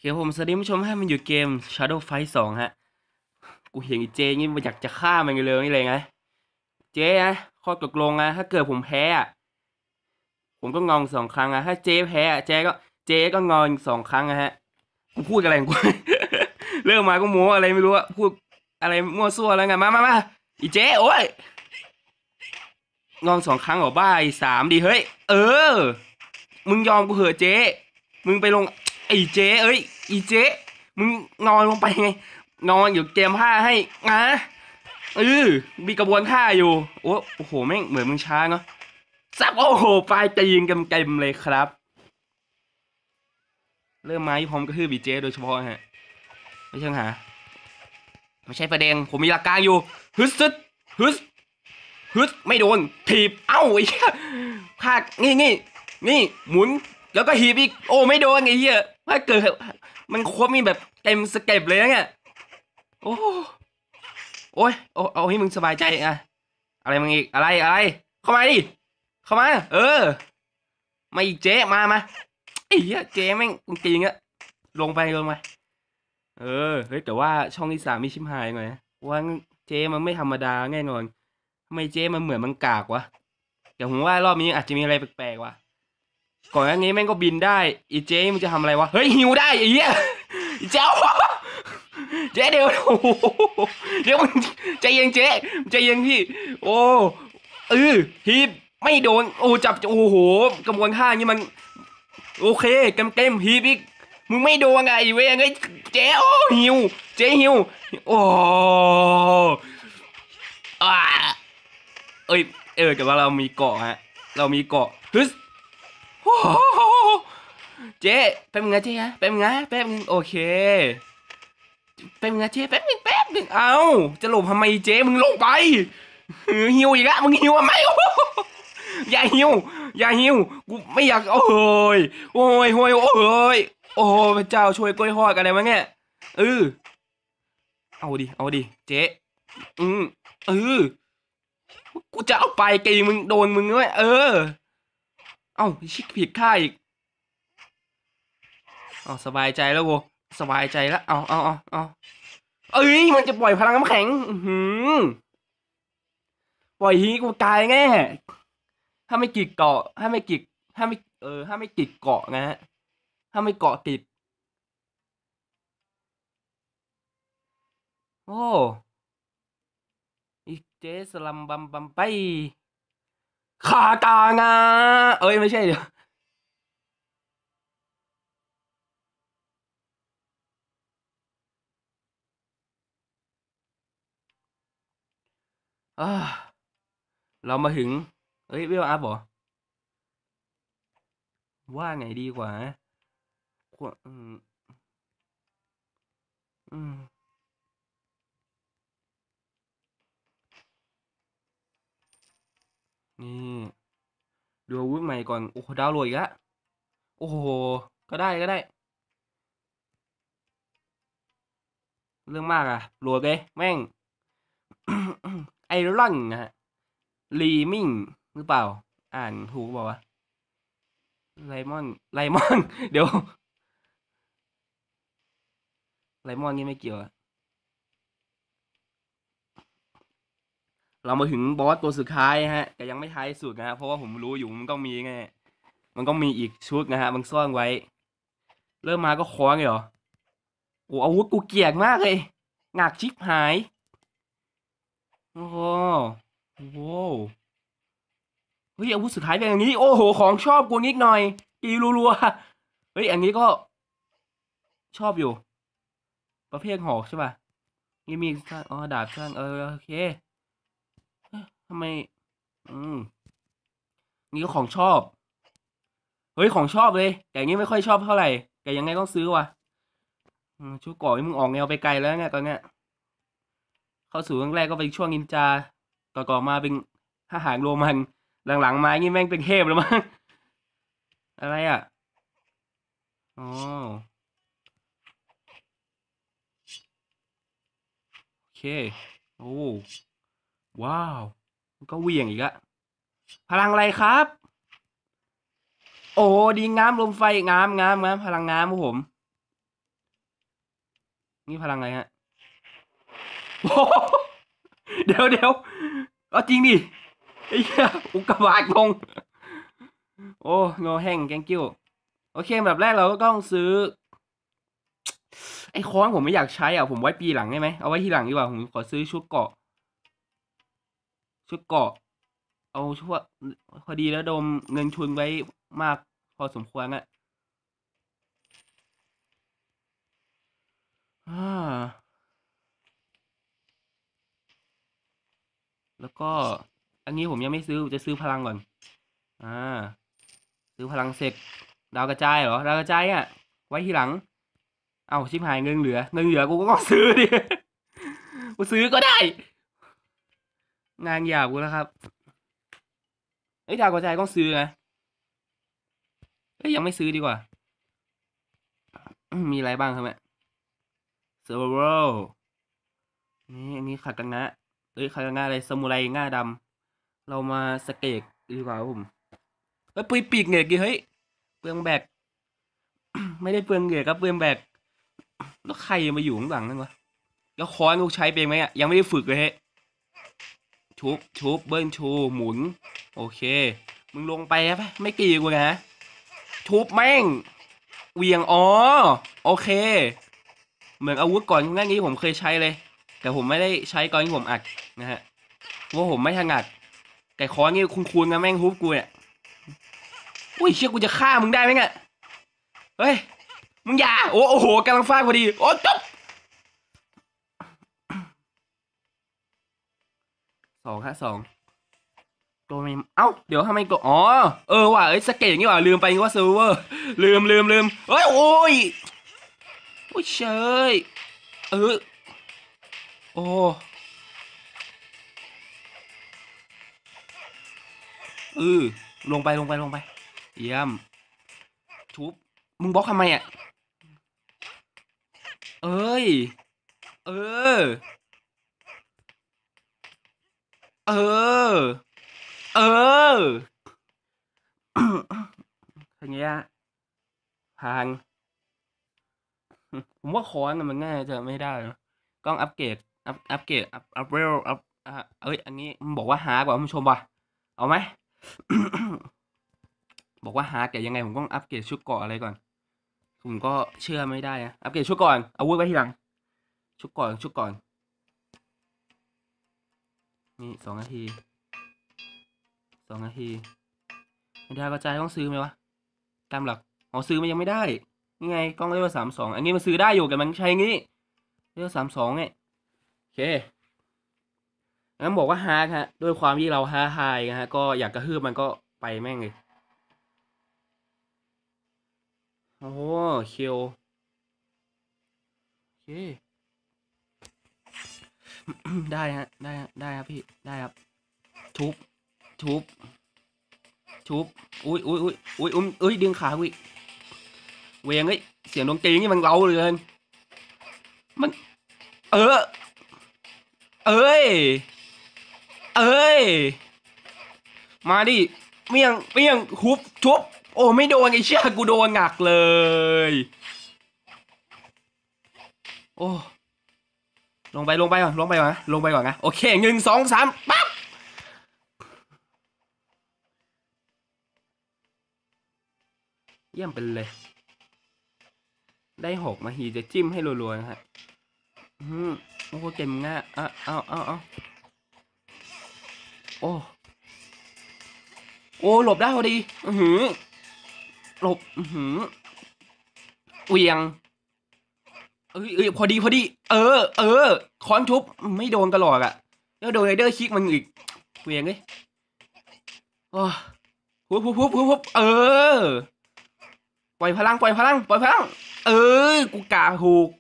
เดี๋ยวผมสวัสดีผู้ชมให้มันอยู่เกม Shadow Fight 2ฮะกูเห็นไอ้เจนี่มันอยากจะฆ่ามันเลยนี่เลยไงเจ๊นะข้อตกลงนะถ้าเกิดผมแพ้อะผมก็งอง2 ครั้งอะถ้าเจ๊แพ้อะเจ๊ก็งอน2 ครั้งนะฮะกูพูดอะไรของกู เริ่มมาก็โม้อะไรไม่รู้อะพูดอะไรมั่วซั่วแล้วไงมาอีเจ๊โอ้ยงอน2 ครั้งเหรอบ้า3ดิเฮ้ยเออมึงยอมกูเหอะเจ๊มึงไปลงไอ้เจ๊เอ้ยอีเจ๊มึงนอนลงไปไงนอนอยู่เตรียมผ้าให้นะมีกระบวนท่าอยู่โอ้โหแม่งเหมือนมึงช้าเนาะซับโอ้โหปลายจะยิงเต็มเลยครับเริ่มไม้พร้อมกระทืบบีเจโดยเฉพาะฮะไม่ใช่หาไม่ใช่ประเด็นผมมีหลักการอยู่ฮึดซึดฮึดไม่โดนถีบเอ้าไอ้เหี้ยพลาดนี่หมุนแล้วก็หีบอีกโอ้ไม่โดนไอ้เหี้ยถ้าเกิดมันครบมีแบบเต็มสเต็ปเลยเนี่ยโอ้ยเอาให้มึงสบายใจอะอะไรมึงอีกอะไรเข้ามาดิเข้ามามาอีกเจ๊มาไอ้เหี้ยเจ๊แม่งจริงอะลงไปเฮ้ยแต่ว่าช่องที่3มีชิมหายหน่อยนะว่าเจ๊มันไม่ธรรมดาแน่นอนทำไมเจ๊มันเหมือนมันกากวะเดี๋ยวผมว่ารอบนี้อาจจะมีอะไรแปลกๆว่ะก่อนหน้านี้แม่งก็บินได้อีเจ๊มันจะทำอะไรวะเฮ้ยหิวได้ไอ้เหี้ยเจ้าเจ๊เดี๋ยวเดี๋ยวมึงใจเย็นเจ๊ใจเย็นพี่โอ้ฮีบไม่โดนโอ้จับโอ้โหกระบวนท่านี่มันโอเคเต็มฮีบอีกมึงไม่โดนไงเว้ยไงเจ๊โอ้หิวเจ๊หิวโอ้อ่าเอ้ยแต่ว่าเรามีเกาะฮะเรามีเกาะฮึสเจ๊แป๊บนึงนะเจ๊ฮะแป๊บนึงโอเคแป๊บนึงนะเจ๊แป๊บนึงเอาจะหลบทำไมเจ๊มึงลงไปหิวอีกละมึงหิวไหมอย่าหิวกูไม่อยากโอ้ยโอ้ยพระเจ้าช่วยกล้วยทอดกันอะไรวะเนี่ยเอาดิเจ๊อืมเออกูจะเอาไปกีมึงโดนมึงด้วยเอ้าชิคผิดท่าอีกเอาสบายใจแล้วกูสบายใจแล้วเอามันจะปล่อยพลังน้ำแข็งปล่อยฮีกูตายแน่ถ้าไม่กิดเกาะถ้าไม่กิดถ้าไม่ถ้าไม่กิดเกาะนะฮะถ้าไม่เกาะติดโอ้อีเจสลัมบัมไปคาตางาไม่ใช่เดี๋ยวเรามาถึงเวลอัพเหรอว่าไงดีกว่าอืมนี่ดูอาวุธใหม่ก่อนโอ้โหดาวโหลดอีกแล้วโอ้โหก็ได้เรื่องมากอะโหลดเลยแม่ง ไอรอนนะฮะลีมิงหรือเปล่าอ่านถูกเปล่าวะไลมอนเดี๋ยวไลมอนนี่ไม่เกี่ยวอะเรามาถึงบอสตัวสุดท้ายฮะแต่ยังไม่ท้ายสุดนะฮะเพราะว่าผมรู้อยู่มันต้องมีไงมันก็มีอีกชุดนะฮะมันซ่อนไว้เริ่มมาก็ค้อนเลยเหรอโอ้อาวุธกูเกลียดมากเลยหนักชิบหายโอ้โหโว้เฮ้ยอาวุธสุดท้ายเป็นอย่างนี้โอ้โหของชอบกูนิดหน่อยตีรัวๆเฮ้ยอันนี้ก็ชอบอยู่ประเภทหอกใช่ป่ะนี่มีสั้นดาบสั้นโอเคทำไมนี่ก็ของชอบเฮ้ยของชอบเลยแต่อย่างนี้ไม่ค่อยชอบเท่าไหร่แต่ยังไงต้องซื้อว่ะชุดเกราะนี่มึงออกแนวไปไกลแล้วเนี่ยตอนเนี้ยเข้าสู่ครั้งแรกก็เป็นช่วงนินจาต่อมาเป็นทหารโรมันหลังๆมานี่แม่งเป็นเทพแล้วมั้งอะไรอ่ะอ๋อโอเคโอ้ว้าวก็เหวี่ยงอีกอะพลังอะไรครับโอ้ดีงามลมไฟงามพลังงามครับผมนี่พลังอะไรฮะโอ้โหเดี๋ยวเอาจริงดิไอ้เหี้ยอุกกาบาตลงโอ้โนแห้งแกงกิ้วโอเคแบบแรกเราก็ต้องซื้อไอ้ค้อนผมไม่อยากใช้อ่ะผมไว้ปีหลังได้ไหมเอาไว้ทีหลังดีกว่าผมขอซื้อชุดเกาะเอาช่วพอดีแล้วโดมเงินทุนไว้มากพอสมควรอะอ่าแล้วก็อันนี้ผมยังไม่ซื้อจะซื้อพลังก่อนอ่าซื้อพลังเสร็จดาวกระจายเหรอดาวกระจายอ่ะไว้ทีหลังเอาชิบหายเงินเหลือกูก็ต้องซื้อดิกูซื้อก็ได้งานหยาบกูแล้วครับเอ้ยดาวกระจายต้องซื้อนะเอ้ยยังไม่ซื้อดีกว่ามีอะไรบ้างครับเนี่ยเซอร์เวอร์นี่อันนี้ขัดกันนะเอ้ยขัดกันนะอะไรซามูไรง่าดำเรามาสเกกดีกว่าครับผมเอ้ยปีกเหงือกดิเฮ้ยเปลืองแบกไม่ได้เปลืองเหงือกครับเปลืองแบกแล้วใครมาอยู่ข้างหลังนั่นวะแล้วค้อนกูใช้เป็นไหมอ่ะยังไม่ได้ฝึกเลยเฮ้ยชุบเบิ้ลชูหมุนโอเคมึงลงไปครับไม่กี่กูนะชุบแม่งเวียงอ๋อโอเคเหมือนอาวุธก่อนหน้านี้ผมเคยใช้เลยแต่ผมไม่ได้ใช้ก่อนที่ผมอัดนะฮะเพราะผมไม่ถนัดแต่ค้อนนี่คุ้นๆนะแม่งฮุบกูเนี่ยอุ้ยเชี่ยกูจะฆ่ามึงได้ไหมเนี่ยเฮ้ยมึงอย่าโอ้โหกำลังฟาดพอดีโอ้จบ2 ตัวไม่เอ้าเดี๋ยวทำไมก็อ๋อว่ะเอ้ยสเกตอย่างงี้ว่ะลืมไปว่าเซิร์ฟเวอร์ลืมเฮ้ยโอ้ยเชยเออโอ้เออลงไปเยี่ยมทุบมึงบล็อกทำไมอ่ะเอ้ยเออเออเอออย่างเงี้ยทางผมว่าคอนน่ะมันน่าจะไม่ได้นะต้องอัปเกรดอัปเกรดอัพเวลเอ้ยอันนี้มันบอกว่าหากว่าผู้ชมป่ะเอาไหม บอกว่าฮาร์ดแต่ยังไงผมต้องอัปเกรดชุดเกราะอะไรก่อนผมก็เชื่อไม่ได้นะอัปเกรดชุดก่อนอาวุธไว้ทีหลังชุดก่อนนี่2 นาทีไม่ได้กระจายต้องซื้อไหมวะตามหลักอ๋อซื้อมันยังไม่ได้นี่ไงกล้องเลเวล32อันนี้มันซื้อได้อยู่แต่มันใช้งี้เลเวล32เนี่ยโอเคงั้นบอกว่าฮาร์ดฮะด้วยความที่เราฮาไฮนะฮะก็อยากกระฮืบมันก็ไปแม่งเลยโอ้คิวโอเคได้ครับพี่ได้ครับทุบทุบ ชุบอุ้ยดึงขาอุ้ยเวงเอ้ยเสียงดนตรีนี่มันเร้าเลยมันเออเอ้ยเอ้ยมาดิเปี้ยงฮุบชุบโอ้ไม่โดนไอ้เชี่ยกูโดนหนักเลยโอ้ลงไปก่อนนะโอเค1 2 3ปั๊บเยี่ยมไปเลยได้6 นาทีจะจิ้มให้รัวๆนะฮะโอ้เก่งง่ะเอาโอ้โอ้หลบได้พอดีหลบเวียง เอ้ยพอดีค้อนทุบไม่โดนตลอดอ่ะแล้วโดนไรเดอร์คิกมันอีกเวียงเลยโอ้ฮุบปล่อยพลังเอกูกาถูก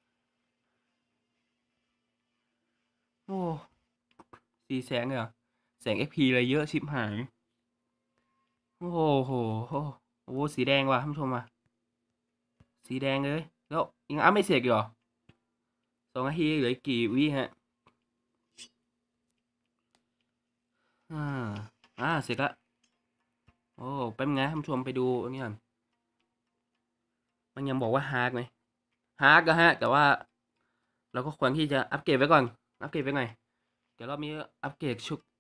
โอ้400,000เลยเหรอแสง XP อะไรเยอะชิบหายโอ้โหโอ้สีแดงว่ะท่านผู้ชมว่ะสีแดงเลยแล้วยังอัพไม่เสร็จอีกเหรอ2 นาทีเหลือกี่วิฮะอ่าเสร็จละโอ้แป๊บนึงนะท่านผู้ชมไปดูอันนี้ก่อนมันยังบอกว่าฮาร์กไหมฮาร์กก็ฮะแต่ว่าเราก็ควรที่จะอัปเกรดไว้ก่อนอัปเกรดไว้หน่อยเดี๋ยวรอบนี้อัปเกรดชุด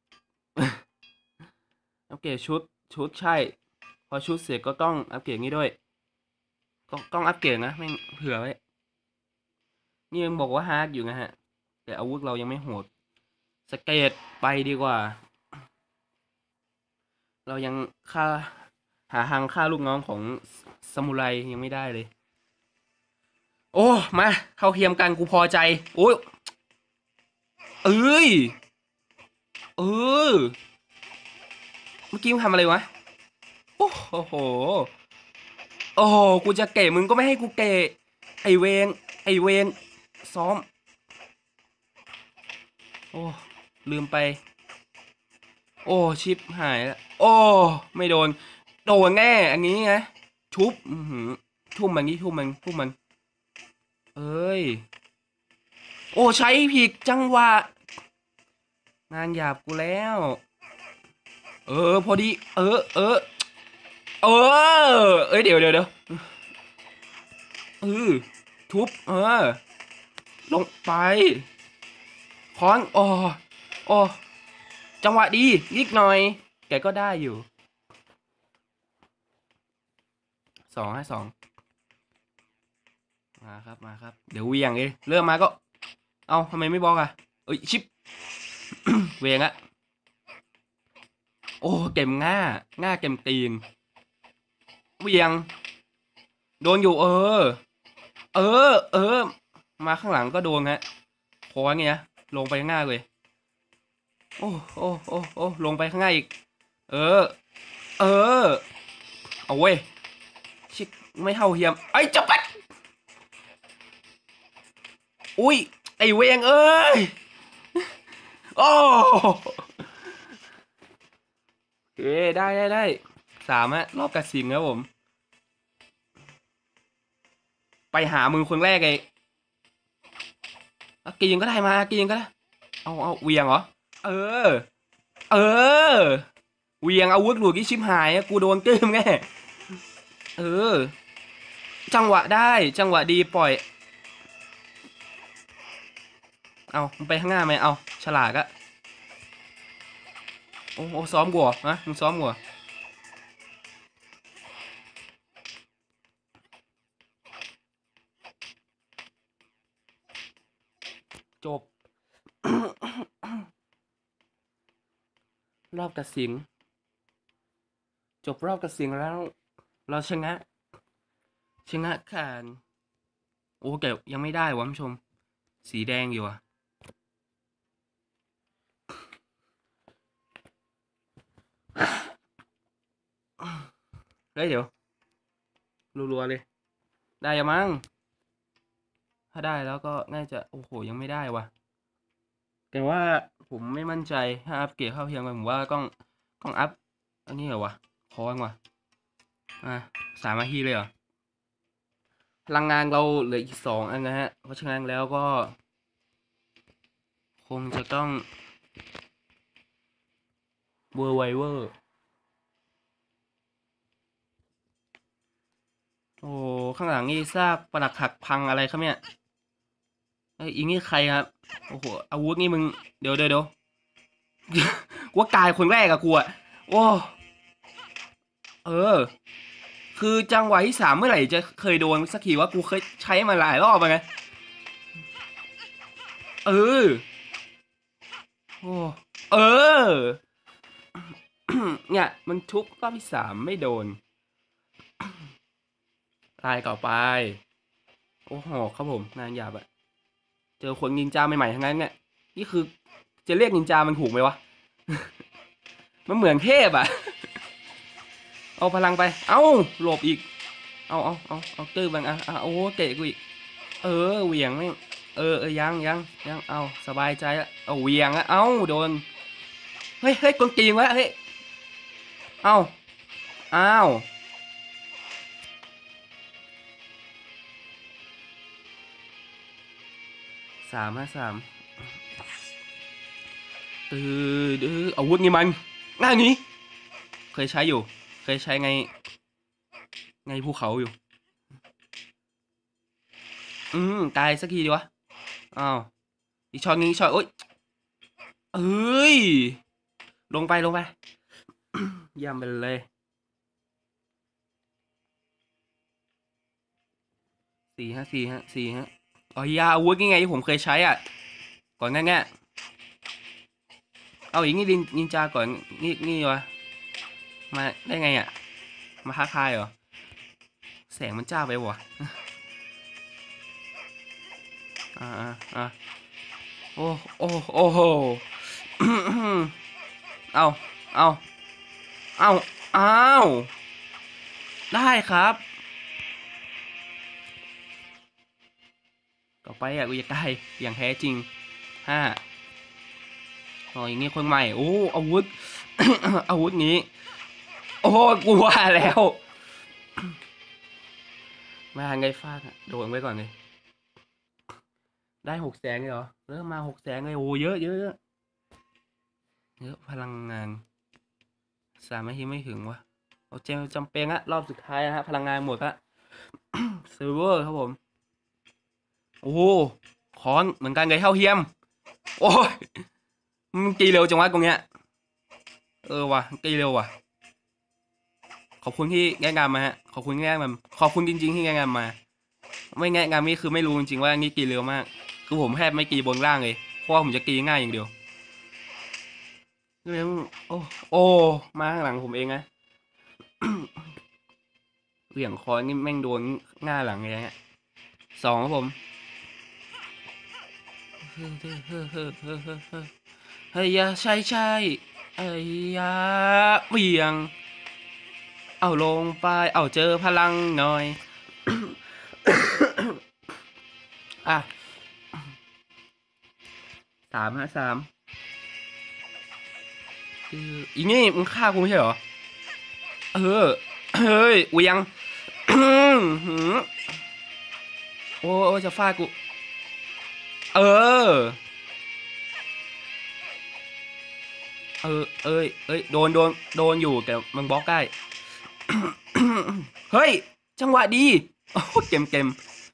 อัปเกรดชุดใช่พอชุดเสร็จก็ต้องอัปเกรดนี้ด้วยต้องอัปเกรดนะแม่งเผื่อไว้นี่ยังบอกว่าฮาร์ดอยู่นะฮะแต่อาวุธเรายังไม่โหดสเกตไปดีกว่าเรายังฆ่าหาทางฆ่าลูกน้องของซามูไรยังไม่ได้เลยโอ้มาเท่าเทียมกันกูพอใจโอ้ยเอ้ยเออเมื่อกี้มึงทำอะไรวะโอ้โหโอ้โหกูจะเกะมึงก็ไม่ให้กูเกะไอเวนซ้อมโอ้ลืมไปโอ้ชิปหายแล้วโอ้ไม่โดนแน่อันนี้ไงชุบทุ่มมันนี่ทุ่มมันเอ้ยโอ้ใช้ผิดจังหวะงานหยาบกูแล้วพอดีเอ้ยเดี๋ยวทุบลงไปค้อนโอ้จังหวะดีนิดหน่อยแกก็ได้อยู่2-2มาครับเดี๋ยวเวียงเองเริ่มมาก็เอาทำไมไม่บอกอ่ะเอ้ยชิป เวียงอะโอ้เก็มง่าเก็มตีนเวียงโดนอยู่มาข้างหลังก็โดนฮะคอเงี้ยลงไปข้างหน้าเลยโอ้ลงไปข้างหน้าอีกเอาเว้ยชิคไม่เท่าเทียมไอ้จับปัดอุ้ยไอ้เวงเอ้ยโอ้ได้3ฮะรอบกระสิงครับผมไปหามึงคนแรกไงกินก็ได้มากินก็ได้เอาเวียงเหรอเออเวียงอาวุธหลุดที่ชิบหายกูโดนเกิมไงจังหวะได้จังหวะดีปล่อยเอามึงไปข้างหน้าไหมเอาฉลาดอะโอ้ซ้อมกูเหรอฮะมึงซ้อมกูเหรอจบ รอบตัดสินจบรอบตัดสินแล้วเราชนะการโอ้แกยังไม่ได้วะผู้ชมสีแดงอยู่อะเฮ้ยเดี๋ยวรัวๆเลยได้ยังมั้งถ้าได้แล้วก็น่าจะโอ้โหยังไม่ได้วะแต่ว่าผมไม่มั่นใจถ้าอัปเกรดเข้าเทียมกันผมว่าต้องอัพอันนี้เหรอวะคอวะ3 นาทีเลยเหรอพลังงานเราเหลืออีก2 อันนะฮะเพราะฉะนั้นแล้วก็คงจะต้องเวอร์ไวเวอร์โอ้ข้างหลังนี่ซากปรักหักพังอะไรครับเนี่ยอีนี่ใครครับโอ้โหอาวุธนี่มึงเดี๋ยวว่ากายคนแรกอะกูอะโอ้คือจังหวะที่3เมื่อไหร่จะเคยโดนสักทีว่ากูเคยใช้มาหลายรอบไงโอ้เนี่ยมันทุบรอบที่3ไม่โดนตายต่อไปโอ้โหครับผมงานหยาบอะเจอคนนินจาใหม่ๆทั้งนั้นเนี่ยนี่คือจะเรียกนินจามันถูกไหมวะ มันเหมือนเทพอะเอาพลังไปเอ้าหลบอีกเอาตื้อบังโอ้เตะกูอีกเหวี่ยงไม่ยังเอาสบายใจแล้วเอาเหวี่ยงแล้วเอาโดนเฮ้ยกดตีนไว้เฮ้ยเอา3-3อาวุธนี่มันง่ายนี้เคยใช้อยู่เคยใช้ไงภูเขาอยู่ตายสักทีดีวะอ้าวอีกช็อตนี้ช็อตโอ๊ยเอ้ยลงไป ย่ำไปเลย4 ฮะอ๋อยาอาวุธยังไงที่ผมเคยใช้อ่ะก่อนง่ายๆเอาอย่างนี้นินจาก่อนนี่วะมาได้ไงอ่ะมาท้าทายเหรอแสงมันจ้าไปวะอ่าอ่าโอ้โอ้โหเอาเอาเอาเอาได้ครับต่อไปอ่ะกูจะได้อย่างแท้จริง5อ๋ออย่างงี้คนใหม่โอ้อาวุธ อาวุธนี้โอ้กูว่าแล้วมาไงฟาดอะโดนไว้ก่อนเลยได้600,000เลยเหรอเริ่มมา600,000เลยโอ้เยอะพลังงาน3 นาทีไม่ถึงวะเอาจำเป็นอะรอบสุดท้ายนะฮะพลังงานหมดละ เซิร์ฟเวอร์ครับผมโอ้ค้อนเหมือนกันเลยเท่าเทียมโอ้ยมันกีเร็วจังวะตรงเนี้ยว่ะกีเร็วว่ะขอบคุณที่แนะนำมาฮะขอบคุณที่แนะนำขอบคุณจริงๆที่แนะนำมาไม่แนะนำนี่คือไม่รู้จริงๆว่านี่กีเร็วมากคือผมแทบไม่กีบนล่างเลยเพราะว่าผมจะกีง่ายอย่างเดียวเรื่องโอ้มาข้างหลังผมเองนะ เหวี่ยงคอยนี่แม่งโดนหน้าหลังเลยฮะ2ครับผมเฮ้ยยาใช่เอ้ยยาเหวี่ยงเอาลงไปเอาเจอพลังหน่อย อ่ะ3 ฮะ 3อีนี่มึงฆ่ากูไม่ใช่เหรอเออเฮ้ยเหวี่ยง โอ้จะฟาดกูเออโดนอยู่แต่มันบล็อกได้ เฮ้ยจังหวะดีโอ้เกม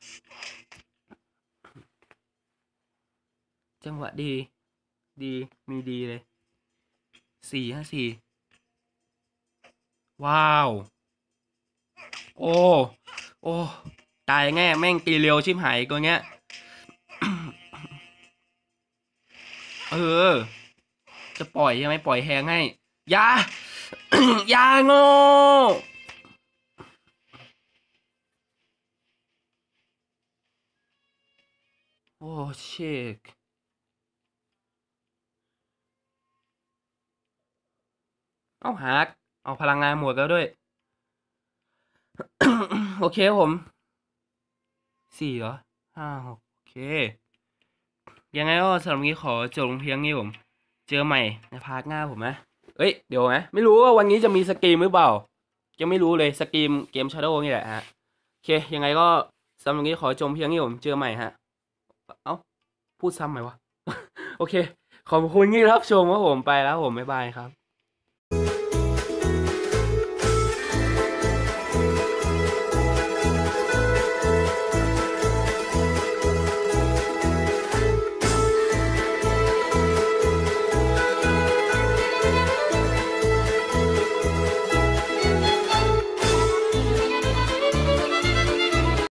จังหวะดีมีดีเลย4 ฮะ 4ว้าวโอ้โอ้ตายแง่แม่งตีเร็วชิบหายตัวเนี้ย เออจะปล่อยใช่ไหมปล่อยแฮงให้ยา ยาโง่โอ้เชคเอาหักเอาพลังงานหมดแล้วด้วย โอเคครับผม4เหรอ5 6โอเคยังไงก็สำหรับวันนี้ขอจบลงเพียงนี้ผมเจอใหม่ในพาร์ทหน้าผมนะเอ้ยเดี๋ยวนะไม่รู้ว่าวันนี้จะมีสตรีมหรือเปล่ายังไม่รู้เลยสตรีมเกม Shadow นี่แหละฮะโอเคยังไงก็สำหรับวันนี้ขอจบเพียงนี้ผมเจอใหม่ฮะเอ้าพูดซ้ำไหมวะ โอเคขอบคุณที่รับชมครับผมไปแล้วผมบ๊ายบายครับ